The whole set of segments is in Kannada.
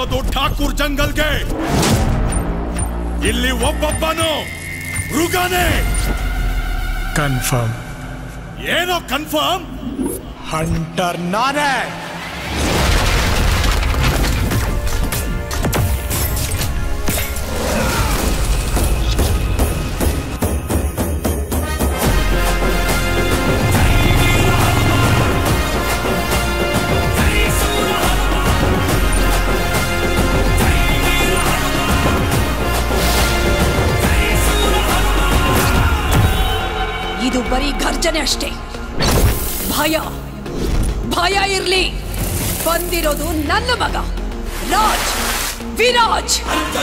ಬಂದಿರೋದು ಠಾಕೂರ್ ಜಂಗಲ್ಗೆ. ಇಲ್ಲಿ ಒಬ್ಬೊಬ್ಬನು ಮೃಗನೇ. ಕನ್ಫರ್ಮ್. ಏನೋ ಕನ್ಫರ್ಮ್? ಹಂಟರ್ ನಾನೇ. ಇದು ಬರೀ ಗರ್ಜನೆ ಅಷ್ಟೇ. ಭಯ ಭಯ ಇರ್ಲಿ. ಬಂದಿರೋದು ನನ್ನ ಮಗ ರಾಜ್, ವಿರಾಜ್.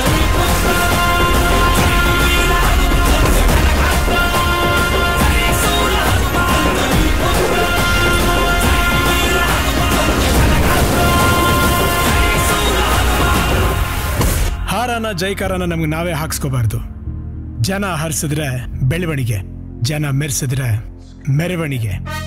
ಹಾರನ ಜೈಕಾರನ ನಮ್ಗೆ ನಾವೇ ಹಾಕ್ಸ್ಕೋಬಾರ್ದು. ಜನ ಹರಿಸಿದ್ರೆ ಬೆಳವಣಿಗೆ, ಜನ ಮೆರೆಸಿದ್ರೆ ಮೆರವಣಿಗೆ.